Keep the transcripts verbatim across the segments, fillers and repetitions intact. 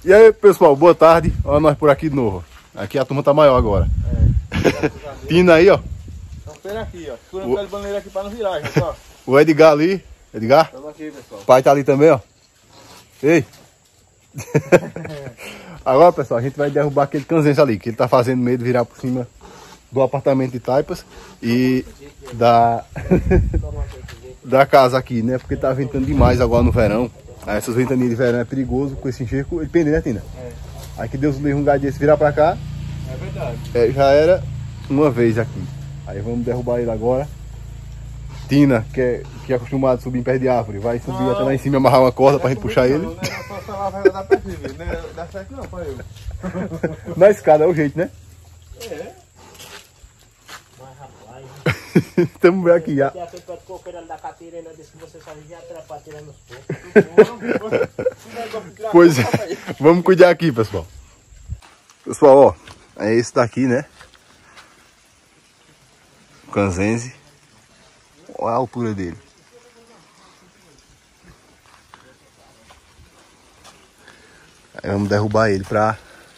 E aí, pessoal, boa tarde. Olha nós por aqui de novo. Aqui a turma tá maior agora. É. Tina aí, ó. Estamos pelo aqui, ó. Segurando o pé de bandeira aqui pra não virar, gente, ó. O Edgar ali. Edgar? Estamos aqui, pessoal. O pai tá ali também, ó. Ei. Agora, pessoal, a gente vai derrubar aquele canzense ali, que ele tá fazendo medo de virar por cima do apartamento de Taipas e da da casa aqui, né? Porque tá ventando demais agora no verão. Aí essas ventanias de verão é perigoso com esse enxergo, ele pende, né, Tina? É. Aí que Deus livre um lugar desse virar pra cá. É verdade. É, já era uma vez aqui. Aí vamos derrubar ele agora. Tina, que é, que é acostumado a subir em pé de árvore, vai subir não, até lá em cima e amarrar uma corda pra gente puxar ele. Não, não é só falar, vai dar pra cima, não dá certo não pra eu. Na escada é o jeito, né? É. Mas rapaz. Tamo bem aqui já. Pois é, vamos cuidar aqui, pessoal. Pessoal, ó, é esse daqui, né? O canzense. Olha a altura dele. Aí vamos derrubar ele pra...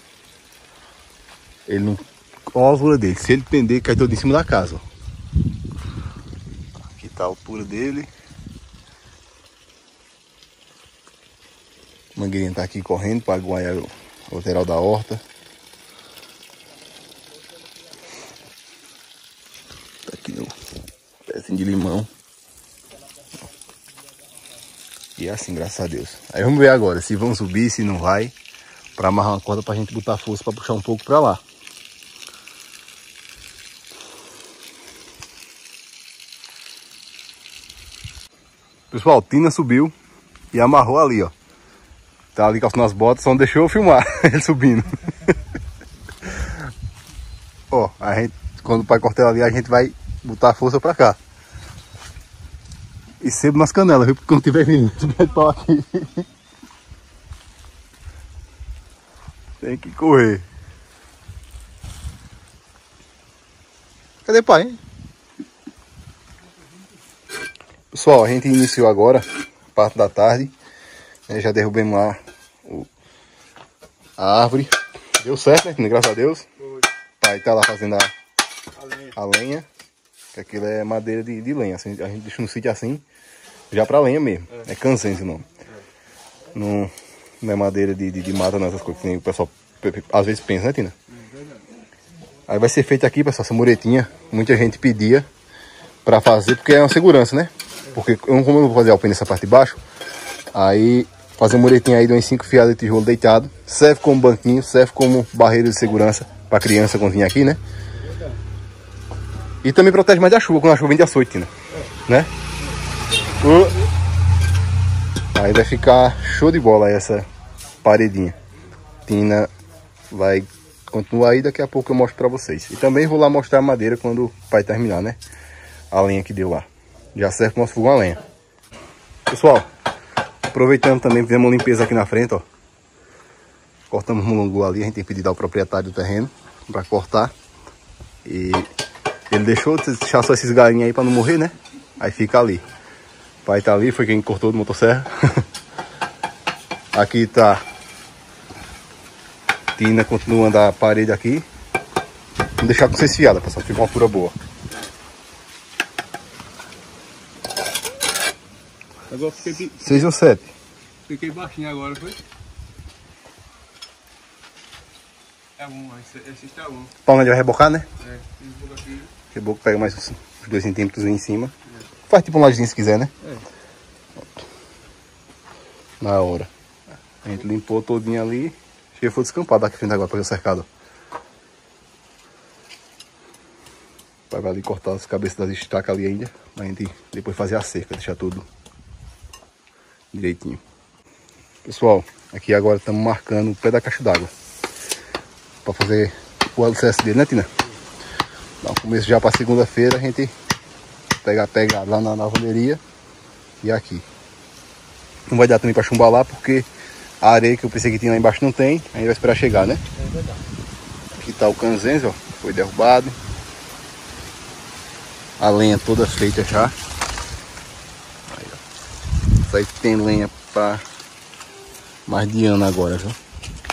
Ele não... Olha a altura dele. Se ele pender, cai todo em cima da casa, ó. Aqui tá a altura dele. O mangueirinho tá aqui correndo para aguar o lateral da horta. Tá aqui no pezinho de limão. E é assim, graças a Deus. Aí vamos ver agora se vão subir, se não vai. Para amarrar uma corda pra gente botar força para puxar um pouco para lá. Pessoal, Tina subiu e amarrou ali, ó. Tá ali calçando as botas, só não deixou eu filmar ele subindo. Ó, a gente, quando o pai cortar ali, a gente vai botar a força pra cá. E sebo nas canelas, viu? Porque quando tiver vindo, tiver pau aqui. Tem que correr. Cadê o pai, hein? Pessoal, a gente iniciou agora, parte da tarde. Né? Já derrubamos lá o, a árvore. Deu certo, né? Graças a Deus. Foi. O pai tá lá fazendo a, a, lenha. a lenha. Que aquilo é madeira de, de lenha. Assim, a gente deixa no sítio assim, já pra lenha mesmo. É, é canzense o nome. É. Não, não é madeira de, de, de mata, não, essas coisas que nem o pessoal às vezes pensa, né, Tina? É, aí vai ser feito aqui, pessoal, essa muretinha. Muita gente pedia pra fazer, porque é uma segurança, né? Porque eu, como eu não vou fazer alpine nessa parte de baixo, aí fazer um muretinho aí de uns cinco fiadas de tijolo deitado, serve como banquinho, serve como barreira de segurança para criança quando vir aqui, né? E também protege mais da chuva, quando a chuva vem de açoite, Tina, né? Uh. Aí vai ficar show de bola aí essa paredinha. Tina vai continuar aí, daqui a pouco eu mostro para vocês. E também vou lá mostrar a madeira quando o pai terminar, né? A lenha que deu lá. Já serve para o nosso fogão a lenha. Pessoal, aproveitando também, fizemos uma limpeza aqui na frente, ó. Cortamos um mulungu ali, a gente tem pedido ao proprietário do terreno para cortar. E ele deixou deixar só esses galinhos aí para não morrer, né? Aí fica ali. O pai tá ali, foi quem cortou do motosserra. Aqui tá Tina continuando a parede aqui. Vamos deixar com seis fiadas, pessoal, fica uma altura boa. Agora fiquei... seis ou sete? Fiquei baixinho agora, foi? É bom, esse, esse está bom. Palma de vai rebocar, né? É, tem um pouco aqui. Reboco, pega mais uns dois centímetros em cima. É. Faz tipo um lajezinho se quiser, né? É. Na hora. A gente limpou todinho ali. Chega, foi descampado aqui frente agora para o cercado. Vai ali cortar as cabeças das estacas ali ainda. Pra gente depois fazer a cerca, deixar tudo direitinho. Pessoal, aqui agora estamos marcando o pé da caixa d'água para fazer o alicerce dele, né, Tina? Dá um começo já para segunda-feira, a gente pegar, pegar lá na lavanderia e aqui. Não vai dar também para chumbar lá, porque a areia que eu pensei que tinha lá embaixo não tem, aí vai esperar chegar, né? É verdade. Aqui tá o canzense, ó, foi derrubado. A lenha toda feita já. Aí, ó. Isso aí tem lenha para mais de ano agora, viu?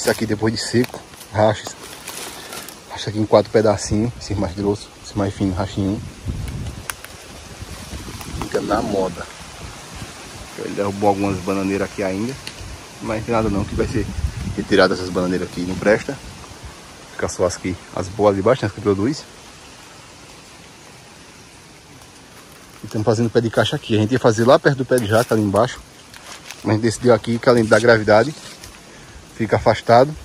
Esse aqui depois de seco, racha. Racha aqui em quatro pedacinhos. Esse mais grosso, esse mais fino, racha em um. Fica na moda. Ele derrubou algumas bananeiras aqui ainda. Mas não tem nada não, que vai ser retirado essas bananeiras aqui, não presta. Fica só as aqui, as boas de baixo, né, as que produz. E estamos fazendo pé de caixa aqui. A gente ia fazer lá perto do pé de jaca, ali embaixo. Mas a gente decidiu aqui que além da gravidade, fica afastado.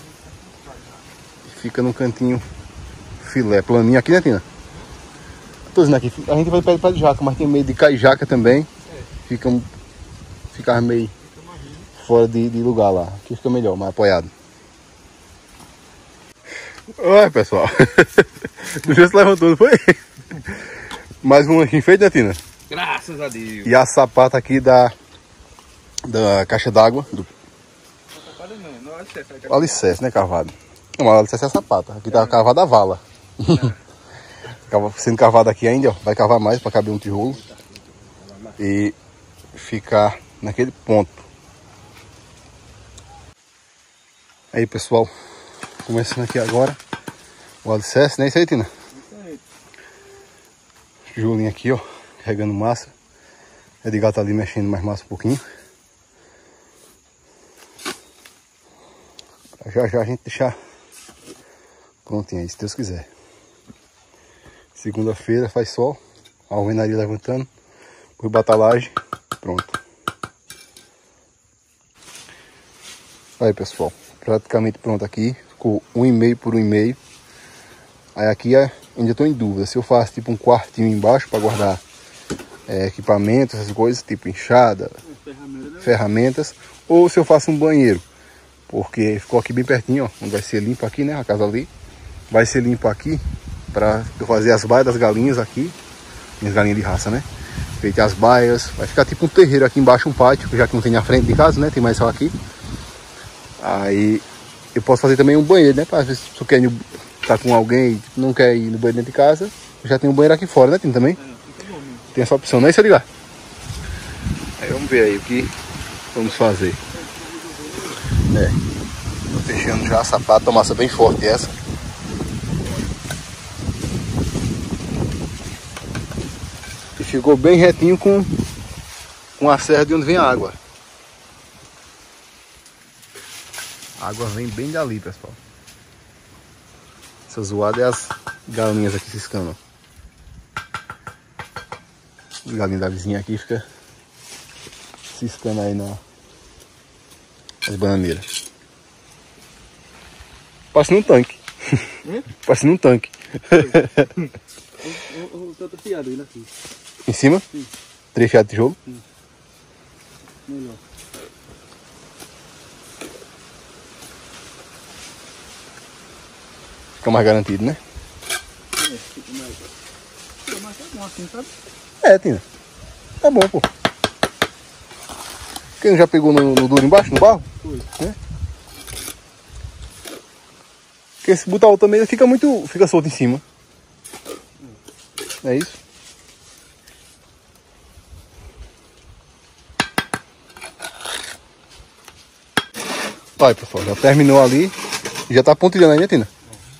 E fica num cantinho filé, planinho aqui, né, Tina? Tô dizendo aqui, a gente vai pé de pé de jaca, mas tem medo de cair jaca também. Fica, fica meio fora de, de lugar lá. Aqui fica melhor, mais apoiado. Olha, pessoal. Não sei se levantou, não foi? Mais um aqui feito, né, Tina? Graças a Deus. E a sapata aqui da, da caixa d'água. Do... Não, não é alicerce, é o alicerce, né, cavado? Não, o alicerce é a sapata. Aqui tá cavada a vala. Sendo cavado aqui ainda, ó. Vai cavar mais para caber um tijolo. E ficar naquele ponto. Aí, pessoal. Começando aqui agora. O alicerce, né? Isso aí, Tina? Isso aí. Tijolinho aqui, ó. Carregando massa. Edgar tá ali mexendo mais massa um pouquinho. Pra já já a gente deixar prontinho aí, se Deus quiser. Segunda-feira faz sol. A alvenaria levantando. Depois batalagem. Pronto. Aí, pessoal. Praticamente pronto aqui. Ficou um e meio por um e meio. Aí aqui é, ainda estou em dúvida. Se eu faço tipo um quartinho embaixo para guardar é, equipamentos, essas coisas, tipo enxada, ferramentas, ferramentas. Ou se eu faço um banheiro. Porque ficou aqui bem pertinho, ó. Onde vai ser limpo aqui, né? A casa ali. Vai ser limpo aqui. Para eu fazer as baias das galinhas aqui. Minhas galinhas de raça, né? Feito as baias. Vai ficar tipo um terreiro aqui embaixo, um pátio. Já que não tem na frente de casa, né? Tem mais só aqui. Aí eu posso fazer também um banheiro, né? Para às vezes se eu quero estar com alguém e não quer ir no banheiro dentro de casa. Já tem um banheiro aqui fora, né? Tem também. É, tem essa opção, não é isso, ligar? Aí vamos ver aí o que vamos fazer. É. Tô fechando já a sapata, massa bem forte essa. E ficou bem retinho com, com a serra de onde vem a água. A água vem bem dali, pessoal. Essa zoada é as galinhas aqui ciscando. As galinhas da vizinha aqui fica ciscando aí na, nas bananeiras. Parecendo um tanque. Hum? Parecendo um tanque. O tanto fiado ele aqui. Em cima? Sim. Três fiados de tijolo? Sim. Melhor. Fica mais garantido, né? É, fica mais. Fica mais bom assim, sabe? É, Tina. Tá bom, pô. Quem já pegou no, no duro embaixo, no barro? Foi. É. Porque se botar outra mesa fica muito. Fica solto em cima. É isso? Olha, pessoal, já terminou ali. Já tá pontilhando aí, né, Tina?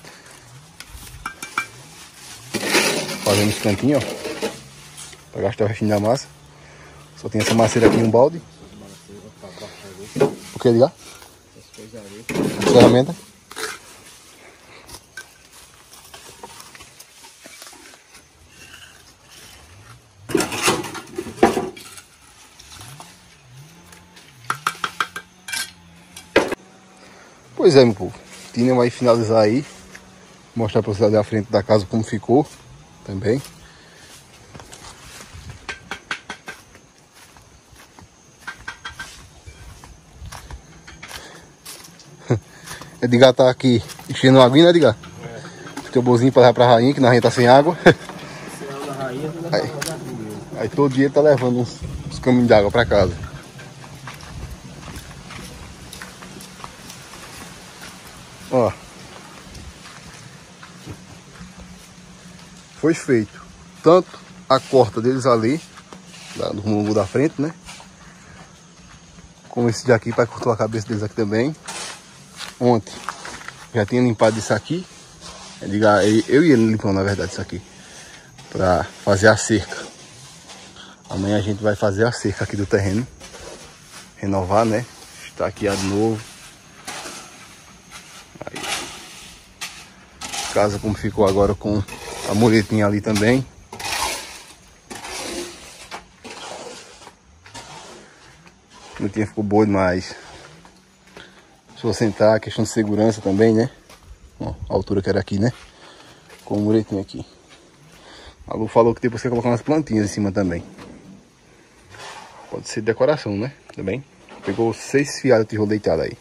Fazendo esse cantinho, ó. Pra gastar o restinho da massa. Só tem essa maceira aqui em um balde. O que ligar? Ferramenta. Pois é, meu povo. Tina vai finalizar aí. Mostrar pra vocês ali à frente da casa como ficou também. Edgar tá aqui enchendo água, né, Edgar? É. Fica bozinho pra levar pra rainha, que na rainha tá sem água. Aí, aí todo dia ele tá levando uns, uns caminhos de água pra casa. Ó. Foi feito tanto a corta deles ali, no rumo da frente, né? Como esse daqui para cortar a cabeça deles aqui também. ontem já tinha limpado isso aqui. Eu ia limpando, na verdade, isso aqui, pra fazer a cerca. Amanhã a gente vai fazer a cerca aqui do terreno, renovar, né? Estaquear de novo. Aí. Casa como ficou agora com a muretinha ali também. A muretinha ficou boa demais. Se eu sentar, questão de segurança também, né? Ó, a altura que era aqui, né? Com o muretinho aqui. A Lu falou que depois você colocar umas plantinhas em cima também. Pode ser decoração, né? Também. Pegou seis fiadas de tijolo deitado aí.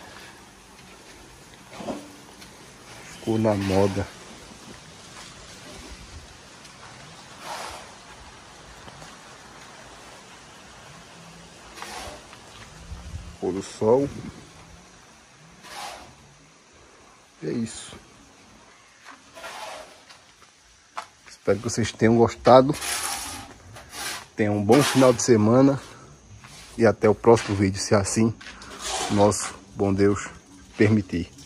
Ficou na moda. Pôr do sol. E é isso. Espero que vocês tenham gostado. Tenham um bom final de semana. E até o próximo vídeo, se assim nosso bom Deus permitir.